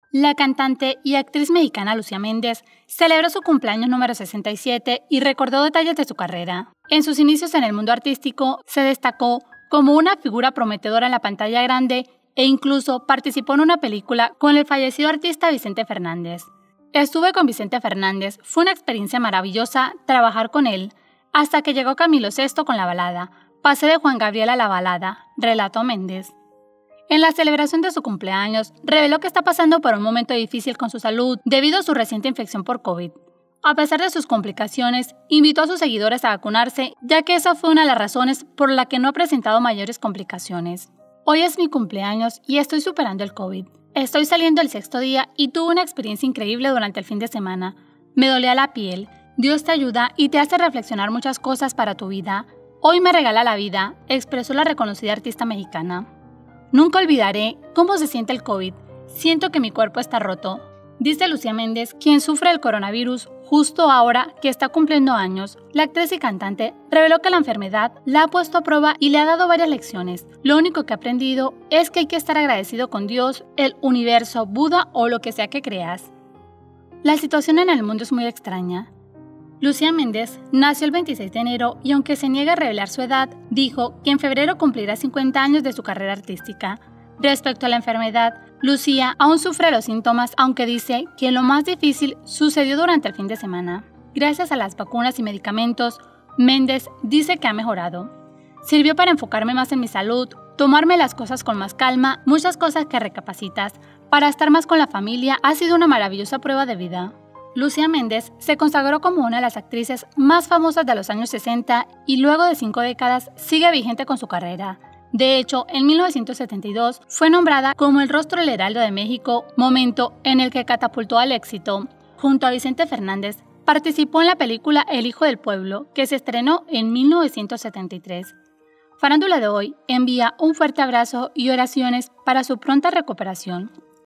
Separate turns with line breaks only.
La cantante y actriz mexicana Lucía Méndez celebró su cumpleaños número 67 y recordó detalles de su carrera. En sus inicios en el mundo artístico se destacó como una figura prometedora en la pantalla grande e incluso participó en una película con el fallecido artista Vicente Fernández. Estuve con Vicente Fernández, fue una experiencia maravillosa trabajar con él, hasta que llegó Camilo VI con la balada. Pasé de Juan Gabriel a la balada, relató Méndez. En la celebración de su cumpleaños, reveló que está pasando por un momento difícil con su salud debido a su reciente infección por COVID. A pesar de sus complicaciones, invitó a sus seguidores a vacunarse, ya que esa fue una de las razones por la que no ha presentado mayores complicaciones. Hoy es mi cumpleaños y estoy superando el COVID. Estoy saliendo el 6º día y tuve una experiencia increíble durante el fin de semana. Me dolía la piel. Dios te ayuda y te hace reflexionar muchas cosas para tu vida. Hoy me regala la vida, expresó la reconocida artista mexicana. Nunca olvidaré cómo se siente el COVID. Siento que mi cuerpo está roto, dice Lucía Méndez, quien sufre el coronavirus justo ahora que está cumpliendo años. La actriz y cantante reveló que la enfermedad la ha puesto a prueba y le ha dado varias lecciones. Lo único que ha aprendido es que hay que estar agradecido con Dios, el universo, Buda o lo que sea que creas. La situación en el mundo es muy extraña. Lucía Méndez nació el 26 de enero y aunque se niega a revelar su edad, dijo que en febrero cumplirá 50 años de su carrera artística. Respecto a la enfermedad, Lucía aún sufre los síntomas, aunque dice que lo más difícil sucedió durante el fin de semana. Gracias a las vacunas y medicamentos, Méndez dice que ha mejorado. Sirvió para enfocarme más en mi salud, tomarme las cosas con más calma, muchas cosas que recapacitas. Para estar más con la familia ha sido una maravillosa prueba de vida. Lucía Méndez se consagró como una de las actrices más famosas de los años 60 y luego de 5 décadas sigue vigente con su carrera. De hecho, en 1972 fue nombrada como el rostro del Heraldo de México, momento en el que catapultó al éxito. Junto a Vicente Fernández, participó en la película El Hijo del Pueblo, que se estrenó en 1973. Farándula de hoy envía un fuerte abrazo y oraciones para su pronta recuperación.